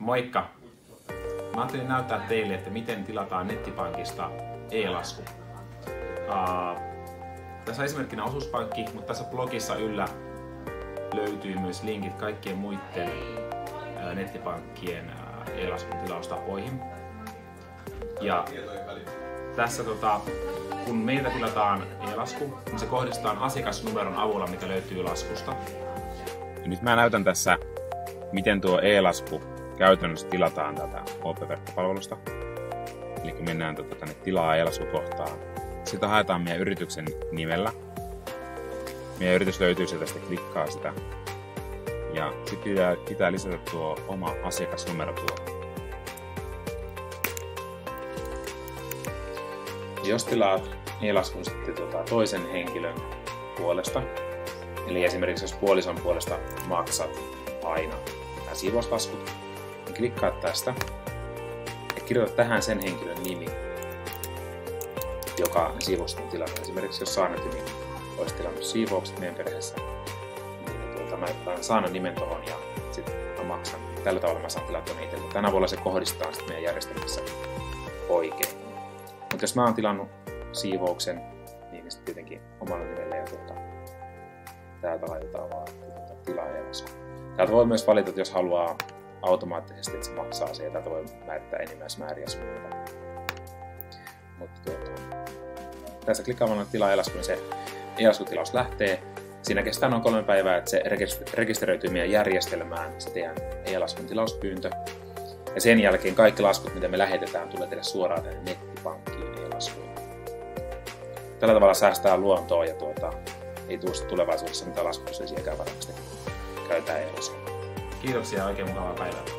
Moikka! Mä ajattelin näyttää teille, että miten tilataan nettipankista e-lasku. Tässä on esimerkkinä osuuspankki, mutta tässä blogissa yllä löytyy myös linkit kaikkien muiden nettipankkien e-laskun tilaustapoihin. Ja tässä kun meiltä tilataan e-lasku, niin se kohdistetaan asiakasnumeron avulla, mikä löytyy laskusta. Ja nyt mä näytän tässä, miten tuo e-lasku käytännössä tilataan tätä OP-verkkopalvelusta. Eli mennään tänne tilaa e-laskukohtaan. Sitten haetaan meidän yrityksen nimellä. Meidän yritys löytyy sieltä, sitten klikkaa sitä. Ja sitten pitää lisätä tuo oma asiakasnumero tuo. Ja jos tilaat e-laskun sitten toisen henkilön puolesta, eli esimerkiksi jos puolison puolesta maksat aina nämä siivouslaskut, niin klikkaat tästä ja kirjoita tähän sen henkilön nimi, joka siivoukset on tilannut. Esimerkiksi jos Saana-Timi olisi tilannut siivoukset meidän perheessä, niin mä laitan Saanan nimen tuohon ja sitten mä maksan. Tällä tavalla mä saan tilattua ne itselle. Tänä vuonna se kohdistetaan sitten meidän järjestelmässä oikein. Mutta jos mä oon tilannut siivouksen, niin sitten tietenkin omalla nimellä ja täältä laitetaan vaan tilaa e-lasku. Täältä voi myös valita, että jos haluaa automaattisesti, että se maksaa se, ja täältä voi määrittää enimmäismääriä suunnilta. Mutta tässä klikkaamalla tilaa e-lasku, niin se e-laskutilaus lähtee. Siinä kestää noin 3 päivää, että se rekisteröityy meidän järjestelmään, se teidän e-laskun tilauspyyntö. Ja sen jälkeen kaikki laskut, mitä me lähetetään, tulee teille suoraan tänne nettipankkiin e-laskuun. Tällä tavalla säästää luontoa ja ei tule tulevaisuudessa mitään laskutuksellisia varmasti käytetään e-laskua. Kiitoksia ja oikein mukavaa päivää.